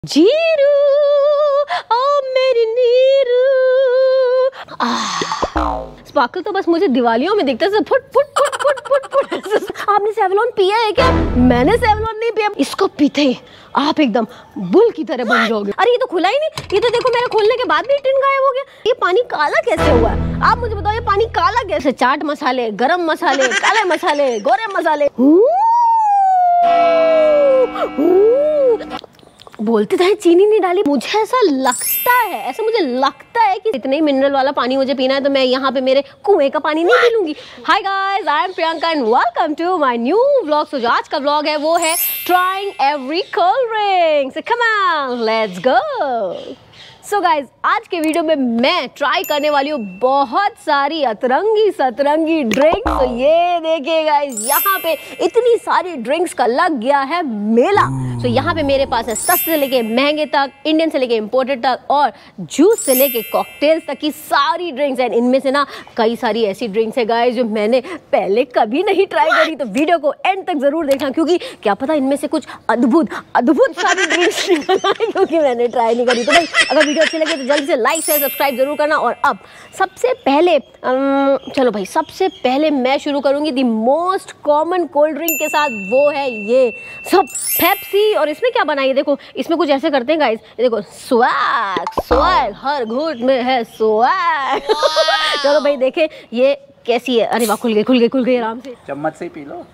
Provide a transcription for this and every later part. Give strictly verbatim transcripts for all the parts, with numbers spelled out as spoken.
Giroud ओ मेरी Neeru. Sparkle तो बस मुझे दिवालियों में दिखता है, फुट फुट फुट फुट फुट फुट। आपने सेवलॉन पिया है क्या? मैंने सेवलॉन नहीं पिया। इसको पीते ही आप एकदम बुल की तरह बन जाओगे। अरे ये तो खुला ही नहीं, ये तो देखो मेरे खोलने के बाद भी टिन गायब हो गया। ये पानी काला कैसे हुआ? आप मुझे बताओ ये पानी काला कैसे? चाट मसाले, गरम मसाले, काले मसाले, गोरे मसाले। बोलते थे चीनी नहीं डाली। मुझे ऐसा लगता है ऐसा मुझे लगता है कि इतने ही मिनरल वाला पानी मुझे पीना है तो मैं यहाँ पे मेरे कुएं का पानी नहीं पी लूंगी। Hi guys, I am Priyanka and welcome to my new vlog. So जो आज का व्लॉग है वो है trying every cold drink. So come on let's go. So guys आज के वीडियो में मैं ट्राई करने वाली हूँ बहुत सारी अतरंगी सतरंगी ड्रिंक्स। तो ये देखिए गाइज यहाँ पे इतनी सारी ड्रिंक्स का लग गया है मेला। तो यहाँ पे मेरे पास है सस्ते से लेके महंगे तक, इंडियन से लेके इम्पोर्टेड तक और जूस से लेके कॉकटेल्स तक की सारी ड्रिंक्स हैं। इनमें से ना कई सारी ऐसी ड्रिंक्स है गाइज जो मैंने पहले कभी नहीं ट्राई करी। तो वीडियो को एंड तक जरूर देखना क्योंकि क्या पता इनमें से कुछ अद्भुत अद्भुत सारी ड्रिंक्स निकल आए क्योंकि मैंने ट्राई नहीं करी। तो भाई अगर वीडियो अच्छी लगे तो जल्दी से लाइक शेयर सब्सक्राइब जरूर करना। और अब सबसे पहले अम, चलो भाई सबसे पहले मैं शुरू करूंगी the most common cold drink के साथ। वो है ये सब पेप्सी। और इसमें क्या बना है देखो, इसमें कुछ ऐसे करते हैं गाइस, देखो स्वैग स्वैग हर घूंट में है स्वैग। चलो भाई देखें ये कैसी है। अरे वाह खुल गई खुल गई खुल गई आराम से, चम्मच से ही पी लो।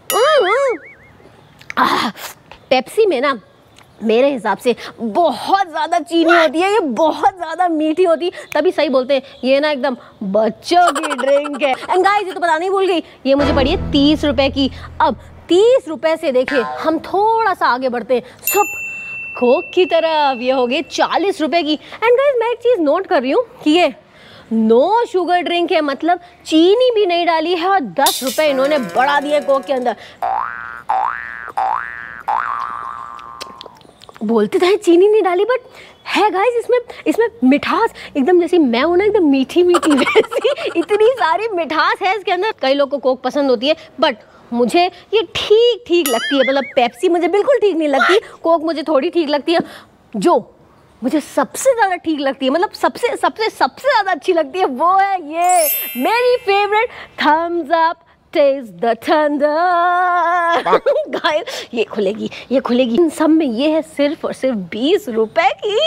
पेप्सी में ना मेरे हिसाब से बहुत ज़्यादा चीनी होती है, ये बहुत ज़्यादा मीठी होती, तभी सही बोलते हैं ये ना एकदम बच्चों की ड्रिंक है। एंड गाइस ये तो बताना ही भूल गई, ये मुझे पड़ी है तीस रुपए की। अब तीस रुपए से देखिए हम थोड़ा सा आगे बढ़ते हैं सब कोक की तरफ, ये हो गई चालीस रुपए की। एंड गाइस मैं एक चीज़ नोट कर रही हूँ कि ये नो शुगर ड्रिंक है, मतलब चीनी भी नहीं डाली है और दस रुपए इन्होंने बढ़ा दिए कोक के अंदर। बोलते थे चीनी नहीं डाली बट है गाइस इसमें इसमें मिठास एकदम जैसी मैं हूं ना एकदम मीठी मीठी वैसी इतनी सारी मिठास है इसके अंदर। कई लोग को कोक पसंद होती है बट मुझे ये ठीक ठीक लगती है। मतलब पेप्सी मुझे बिल्कुल ठीक नहीं लगती, कोक मुझे थोड़ी ठीक लगती है। जो मुझे सबसे ज़्यादा ठीक लगती है, मतलब सबसे सबसे सबसे ज़्यादा अच्छी लगती है वो है ये मेरी favourite Thums up taste the thunder. Guys ये खुलेगी ये खुलेगी। इन सब में ये है सिर्फ और सिर्फ बीस रुपए की।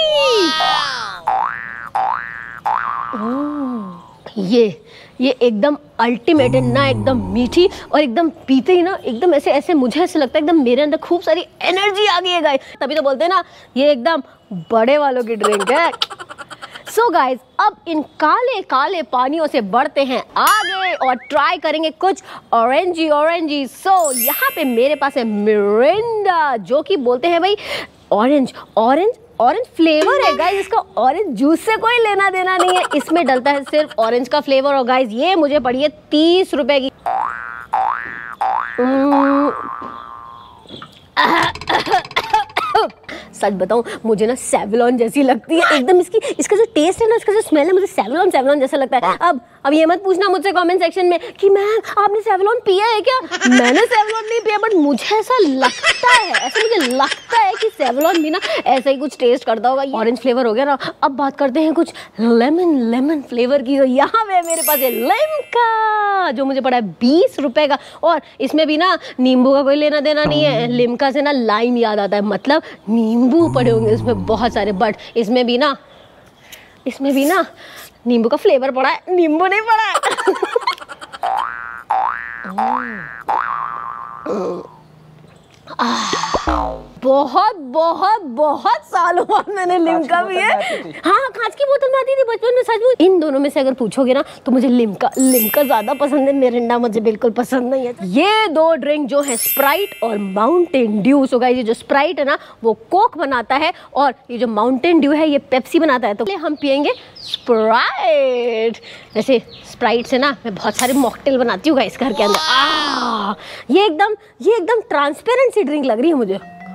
ये ये एकदम अल्टीमेट है ना, एकदम मीठी और एकदम पीते ही ना एकदम ऐसे ऐसे मुझे ऐसे लगता है एकदम मेरे अंदर खूब सारी एनर्जी आ गई है गाइस। तभी तो बोलते हैं ना ये एकदम बड़े वालों की ड्रिंक है। सो so गाइज अब इन काले काले पानियों से बढ़ते हैं आगे और ट्राई करेंगे कुछ ऑरेंजी ऑरेंजी। सो so, यहाँ पे मेरे पास है मिरिंडा जो कि बोलते हैं भाई ऑरेंज ऑरेंज ऑरेंज फ्लेवर है गाइज। इसका ऑरेंज जूस से कोई लेना देना नहीं है, इसमें डलता है सिर्फ ऑरेंज का फ्लेवर। और गाइज ये मुझे पड़ी है तीस रुपए की। सच बताऊं मुझे ना सेवलॉन जैसी लगती है एकदम। इसकी इसका जो टेस्ट है ना, इसका जो स्मेल है मुझे सेवलॉन सेवलॉन जैसा लगता है। अब अब ये मत पूछना मुझसे कमेंट सेक्शन में कि मैम आपने सेवलॉन पिया है क्या? मैंने सेवलॉन नहीं पिया बट मुझे ऐसा लगता है ऐसा मुझे लगता है कि सेवलॉन भी ना ऐसा ही कुछ टेस्ट करता होगा। ऑरेंज फ्लेवर हो गया ना, अब बात करते हैं कुछ लेमन लेमन फ्लेवर की। तो यहाँ पे मेरे पास है लिम्का जो मुझे पड़ा है बीस रुपए का। और इसमें भी ना नींबू का कोई लेना देना नहीं है। लिम्का से ना लाइम याद आता है, मतलब नींबू पड़े होंगे इसमें बहुत सारे, बट इसमें भी ना इसमें भी ना नींबू का फ्लेवर पड़ा है, नींबू नहीं पड़ा है। बहुत बहुत बहुत सालों बाद मैंने लिम्का भी है। हाँ कांच की बोतल में आती थी बचपन में। सच में इन दोनों में से अगर पूछोगे ना तो मुझे लिम्का लिम्का ज्यादा पसंद है, मिरिंडा मुझे बिल्कुल पसंद नहीं है। ये दो ड्रिंक जो है स्प्राइट और माउंटेन ड्यू। सो गाइस ये जो स्प्राइट है ना वो कोक बनाता है और ये जो माउंटेन ड्यू है ये पेप्सी बनाता है। तो हम पियेंगे स्प्राइट। वैसे स्प्राइट से ना मैं बहुत सारे मॉकटेल बनाती हूँ गाइस घर के अंदर। आ, ये एकदम ये एकदम ट्रांसपेरेंट सी ड्रिंक लग रही है मुझे।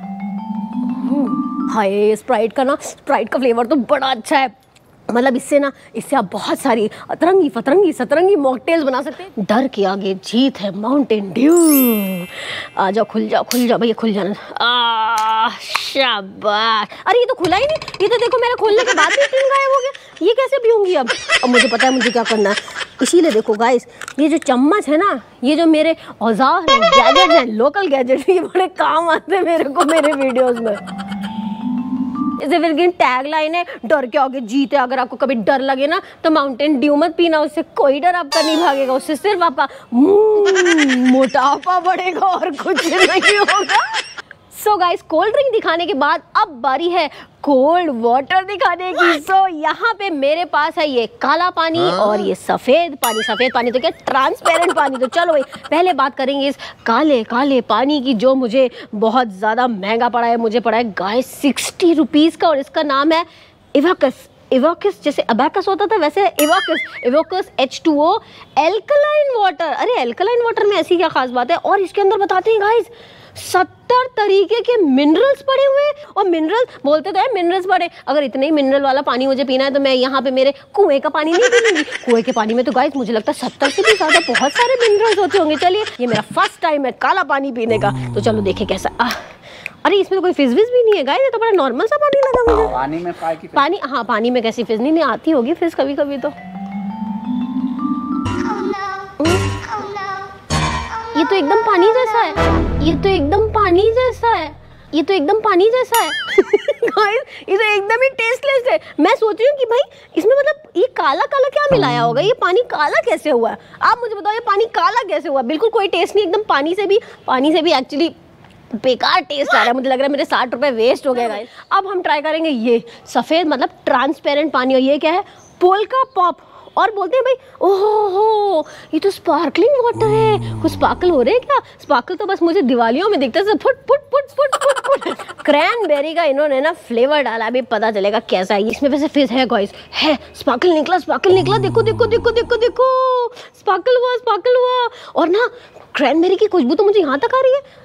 हाय स्प्राइट का ना स्प्राइट का फ्लेवर तो बड़ा अच्छा है। मतलब इससे ना इससे आप बहुत सारी अतरंगी फतरंगी सतरंगी मॉकटेल्स बना सकते हैं। डर के आगे जीत है माउंटेन ड्यू। आ जाओ खुल जाओ खुल जाओ भैया खुल जाना। आ आह शाबाश। अरे ये तो खुला ही नहीं, ये तो देखो मेरे खोलने के बाद भी टिन गायब हो गया। ये कैसे पीऊंगी अब? अब मुझे पता है मुझे क्या करना है। इसीलिए देखो गाइस, ये जो चम्मच है ना, ये जो मेरे औजार हैं, गैजेट्स हैं, लोकल गैजेट्स, ये बड़े काम आते हैं मेरे को मेरे वीडियोस में। इसे फिर टैग लाइन है, डर के आगे जीत है। अगर आपको कभी डर लगे ना तो माउंटेन ड्यू मत पीना, उससे कोई डर आपका नहीं भागेगा, उससे सिर्फ आपका मोटापा बढ़ेगा और कुछ नहीं होगा। सो गाइस, कोल्ड ड्रिंक दिखाने के बाद अब बारी है कोल्ड वाटर दिखाने की। सो so, यहाँ पे मेरे पास है ये काला पानी और ये सफेद पानी। सफेद पानी तो क्या, ट्रांसपेरेंट पानी। तो चलो भाई पहले बात करेंगे इस काले काले पानी की, जो मुझे बहुत ज़्यादा महंगा पड़ा है। मुझे पड़ा है गाइस सिक्सटी रुपीज़ का, और इसका नाम है इवाकस। इवाकस जैसे अबैकस होता था वैसे Evocus. Evocus H two O alkaline water. अरे एल्कलाइन वाटर में ऐसी क्या खास बात है? और इसके अंदर बताते हैं गाइस सत्तर तरीके के मिनरल्स पड़े हुए हैं। और मिनरल्स बोलते तो है मिनरल्स पड़े, अगर इतने ही मिनरल वाला पानी मुझे पीना है तो मैं यहाँ पे मेरे कुएं का पानी नहीं पीऊंगी। कुएं के पानी में तो गाइस मुझे लगता है सत्तर से भी ज्यादा बहुत सारे मिनरल्स होते होंगे। चलिए, ये मेरा फर्स्ट टाइम है काला पानी पीने का, तो चलो देखे कैसा। आ, अरे इसमें तो कोई फिज विज भी नहीं है गाइस, ये तो बड़ा नॉर्मल सा पानी लगा मुझे। पानी में की पानी, हाँ पानी में कैसी फिज नहीं, नहीं आती होगी फिज कभी कभी तो। ये तो एकदम पानी जैसा है, ये तो एकदम पानी जैसा है, ये तो एकदम पानी जैसा है। गाइस ये तो एकदम ही टेस्टलेस है। मैं सोच रही हूँ कि भाई इसमें मतलब ये काला काला क्या मिलाया होगा, ये पानी काला कैसे हुआ है? आप मुझे बताओ ये पानी काला कैसे हुआ? बिल्कुल कोई टेस्ट नहीं, एकदम पानी से भी पानी से भी एक्चुअली बेकार टेस्ट आ रहा है। मुझे लग रहा है मेरे साठ रुपए वेस्ट हो गए गाइस। अब हम ट्राई करेंगे ये सफ़ेद मतलब ट्रांसपेरेंट पानी, और ये क्या है, पोल्का पॉप। और बोलते हैं भाई ओहो ये तो स्पार्कलिंग वाटर है, कुछ स्पार्कल हो रहे हैं क्या? स्पार्कल तो बस मुझे दिवालियों में दिखता है, फुट फुट फुट फुट फुट फुट। क्रैनबेरी का इन्होंने ना फ्लेवर डाला, अभी पता चलेगा कैसा है। इसमें वैसे फिज है गाइस, है स्पार्कल निकला, स्पार्कल निकला, देखो देखो देखो देखो देखो, स्पार्कल हुआ स्पार्कल हुआ। और ना क्रैनबेरी की खुशबू तो मुझे यहाँ तक आ रही है।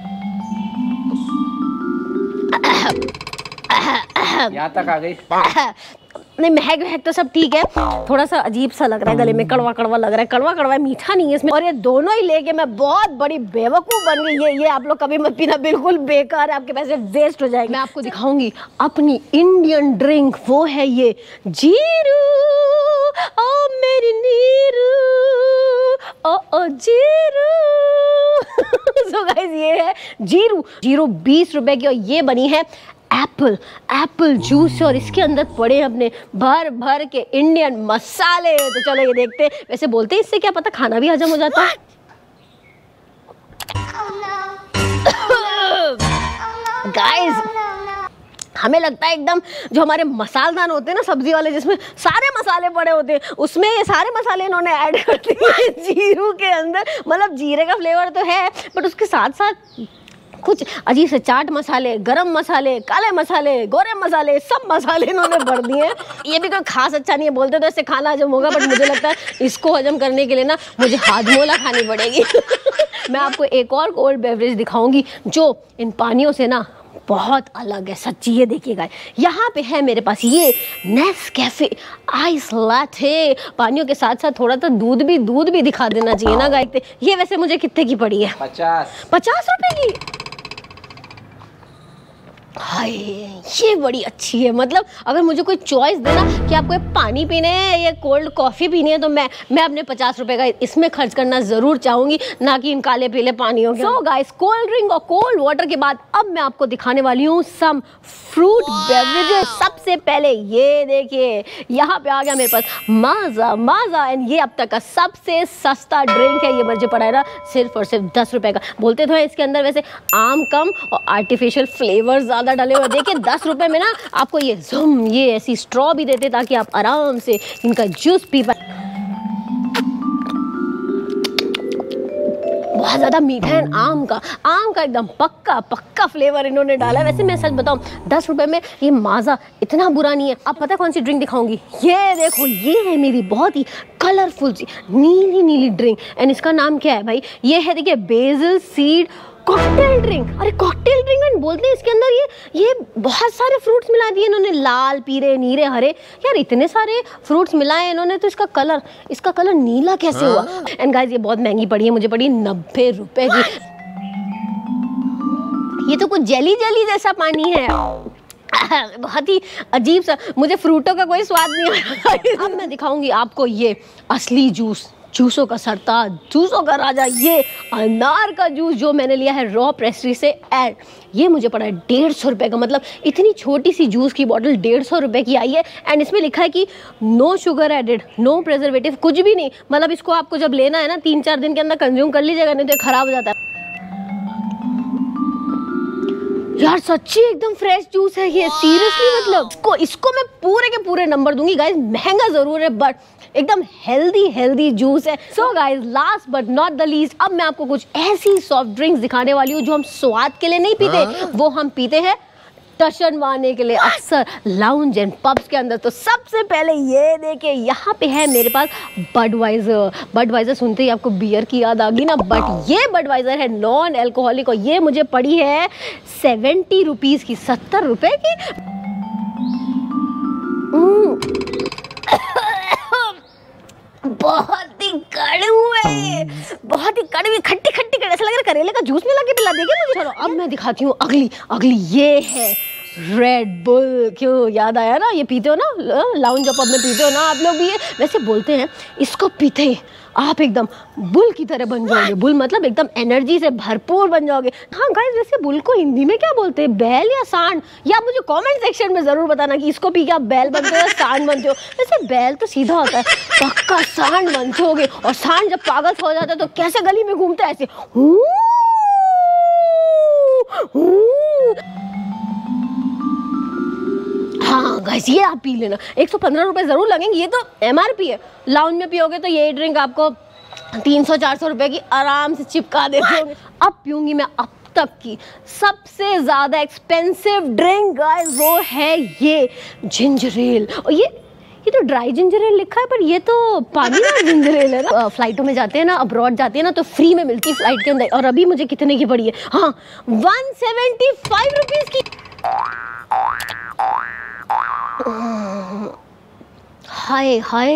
यहाँ तक आ गई। नहीं महक महक तो सब ठीक है, थोड़ा सा अजीब सा लग रहा है गले में, कड़वा कड़वा लग रहा है। कड़वा कड़वा है, मीठा नहीं है इसमें। और ये दोनों ही लेके मैं बहुत बड़ी बेवकूफ़ बन गई। ये ये आप लोग कभी मत पीना, बिल्कुल बेकार है, आपके पैसे वेस्ट हो जाएंगे। मैं आपको दिखाऊंगी अपनी इंडियन ड्रिंक, वो है ये जीरू ओ मेरी नीरू ओ ओ जीरू। सो गाइस ये है जीरू। जीरू बीस रुपए की, और ये बनी है एप्पल एप्पल जूस, और इसके अंदर पड़े हैं अपने भर भर के इंडियन मसाले। तो चलो ये देखते हैं। वैसे बोलते हैं इससे क्या पता खाना भी हजम हो जाता है। गाइस हमें लगता है एकदम जो हमारे मसालेदान होते हैं ना सब्जी वाले, जिसमें सारे मसाले पड़े होते हैं, उसमें ये सारे मसाले इन्होंने ऐड कर दिए जीरू के अंदर। मतलब जीरे का फ्लेवर तो है, बट उसके साथ साथ कुछ अजीब से चाट मसाले, गरम मसाले, काले मसाले, गोरे मसाले, सब मसाले इन्होंने भर दिए हैं। ये भी कोई खास अच्छा नहीं है, बोलते तो इससे खाना हजम होगा, बट मुझे लगता है इसको हजम करने के लिए ना मुझे हाजमोला खानी पड़ेगी। मैं आपको एक और कोल्ड बेवरेज दिखाऊंगी जो इन पानियों से ना बहुत अलग है सच्ची। ये देखिएगा, यहाँ पे है मेरे पास ये नेस्कैफे आइस लाटे। पानियों के साथ साथ थोड़ा सा दूध भी दूध भी दिखा देना चाहिए ना गाइस। ये वैसे मुझे कितने की पड़ी है? पचास पचास रुपए की। हाय ये बड़ी अच्छी है। मतलब अगर मुझे कोई चॉइस देना कि आपको ये पानी पीने है या कोल्ड कॉफ़ी पीनी है, तो मैं मैं अपने पचास रुपए का इसमें खर्च करना ज़रूर चाहूँगी, ना कि इन काले पीले पानियों के। सो गाइस कोल्ड ड्रिंक और कोल्ड वाटर के बाद अब मैं आपको दिखाने वाली हूँ सम फ्रूट बेवरेजेस। सबसे पहले ये देखिए, यहाँ पे आ गया मेरे पास माजा माजा, एंड ये अब तक का सबसे सस्ता ड्रिंक है। ये मुझे पड़ा है ना सिर्फ और सिर्फ दस रुपए का। बोलते तो है इसके अंदर वैसे आम कम और आर्टिफिशियल फ्लेवर ज़्यादा डाले हुए। देखिए दस रुपए में ना आपको ये जुम ये ऐसी स्ट्रॉ भी देते ताकि आप आराम से इनका जूस पी पाए। बहुत ज़्यादा मीठा है आम का, आम का एकदम पक्का पक्का फ्लेवर इन्होंने डाला है। वैसे मैं सच बताऊं दस रुपए में ये माजा इतना बुरा नहीं है। अब पता है कौन सी ड्रिंक दिखाऊंगी? ये देखो, ये है मेरी बहुत ही कलरफुल सी नीली नीली ड्रिंक, एंड इसका नाम क्या है भाई? ये है देखिए बेसिल सीड कॉकटेल ड्रिंक। अरे कॉकटेल ड्रिंक एंड बोलते हैं इसके अंदर ये ये बहुत सारे फ्रूट्स मिला दिए इन्होंने, लाल पीले नीले हरे। यार इतने सारे फ्रूट्स मिलाए इन्होंने, तो इसका कलर इसका कलर नीला कैसे हुआ? एंड गाइस ये बहुत महंगी पड़ी है, मुझे पड़ी नब्बे रुपए की। ये तो कुछ जेली जेली जैसा पानी है, बहुत ही अजीब सा, मुझे फ्रूटों का कोई स्वाद नहीं आ रहा। अब मैं दिखाऊंगी आपको ये असली जूस, जूसों का सरताज, जूसों का राजा, ये अनार का जूस जो मैंने लिया है रॉ प्रेस्ट्री से। एंड ये मुझे पड़ा है डेढ़ सौ रुपये का, मतलब इतनी छोटी सी जूस की बॉटल डेढ़ सौ रुपये की आई है। एंड इसमें लिखा है कि no sugar added, no preservative, कुछ भी नहीं। मतलब इसको आपको जब लेना है ना तीन चार दिन के अंदर कंज्यूम कर लीजिएगा, नहीं तो ये खराब हो जाता है। यार सच्ची एकदम फ्रेश जूस है ये, सीरियसली मतलब इसको इसको मैं पूरे के पूरे नंबर दूंगी गाइस। महंगा जरूर है बट एकदम हेल्दी हेल्दी जूस है। So guys last but not the least, अब मैं आपको कुछ ऐसी सॉफ्ट ड्रिंक्स दिखाने वाली हूँ जो हम स्वाद के लिए नहीं पीते, वो हम पीते हैं टशन मारने के लिए, अक्सर लाउंज एंड पब्स के अंदर। तो सबसे पहले ये देखिए, यहाँ पे है मेरे पास बडवाइजर। बडवाइजर सुनते ही आपको बियर की याद आ गई ना, बट ये बडवाइजर है नॉन एल्कोहलिक और ये मुझे पड़ी है सेवेंटी रुपीज़ की, सत्तर रुपए की। बहुत ही कड़वी है, बहुत ही कड़वी, खट्टी खट्टी कड़वी, ऐसा लग रहा है करेले का जूस में लगे पिला देंगे मुझे। चलो अब मैं दिखाती हूँ अगली अगली ये है रेड बुल। क्यों याद आया ना, ये पीते हो ना लाउंज पब में पीते हो ना आप लोग भी, ये वैसे बोलते हैं इसको पीते ही आप एकदम बुल की तरह बन जाओगे। बुल मतलब एकदम एनर्जी से भरपूर बन जाओगे। हाँ गाइस, वैसे बुल को हिंदी में क्या बोलते हैं, बैल या सांड? या आप मुझे कमेंट सेक्शन में जरूर बताना कि इसको पी के आप बैल बनते हो या सांड बनते हो। वैसे बैल तो सीधा होता है, पक्का सांड बनते होगे। और सांड जब पागल हो जाता है तो कैसे गली में घूमता है, ऐसे हूँ हूँ। हाँ गाइस ये आप पी लेना, एक सौ पंद्रह रुपये जरूर लगेंगे, ये तो एमआरपी है। लाउंज में पियोगे तो ये ड्रिंक आपको तीन सौ चार सौ रुपये की आराम से चिपका देते होंगे। अब पीऊंगी मैं अब तक की सबसे ज्यादा एक्सपेंसिव ड्रिंक गाइस, वो है ये जिंजर एल। और ये ये तो ड्राई जिंजर एल लिखा है, पर ये तो पानी वाला जिंजर एल है ना। फ्लाइटों में जाते हैं ना, अब्रॉड जाते हैं ना, तो फ्री में मिलती है फ्लाइट के अंदर। और अभी मुझे कितने की पड़ी है, हाँ वन सेवेंटी फाइव रुपीज की। हाय हाय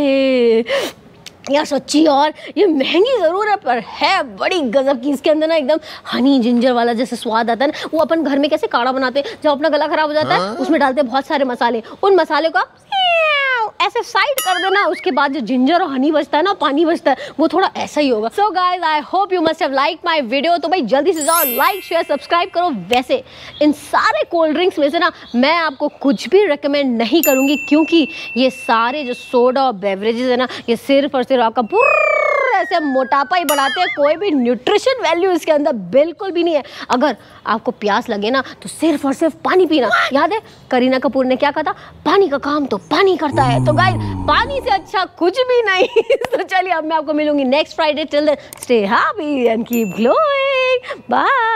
यार सच्ची, और ये महंगी जरूर है पर है बड़ी गजब की। इसके अंदर ना एकदम हनी जिंजर वाला जैसे स्वाद आता है ना, वो अपन घर में कैसे काढ़ा बनाते हैं जब अपना गला खराब हो जाता है, उसमें डालते हैं बहुत सारे मसाले, उन मसाले को आप ऐसे साइड कर देना, उसके बाद जो जिंजर और हनी बचता है ना, पानी बचता है, वो थोड़ा ऐसा ही होगा। So guys I hope you must have like my video. तो भाई जल्दी से जाओ लाइक शेयर सब्सक्राइब करो। वैसे इन सारे कोल्ड ड्रिंक्स में से ना मैं आपको कुछ भी रेकमेंड नहीं करूंगी, क्योंकि ये सारे जो सोडा और बेवरेजेस है ना, ये सिर्फ और सिर्फ आपका ऐसे मोटापा ही बढ़ाते हैं, कोई भी न्यूट्रिशन वैल्यू इसके अंदर बिल्कुल भी नहीं है। अगर आपको प्यास लगे ना तो सिर्फ और सिर्फ पानी पीना। याद है करीना कपूर ने क्या कहा था, पानी का काम तो पानी करता है। तो गाइस पानी से अच्छा कुछ भी नहीं। तो चलिए अब मैं आपको मिलूंगी next Friday. Till then stay happy and keep glowing. Bye.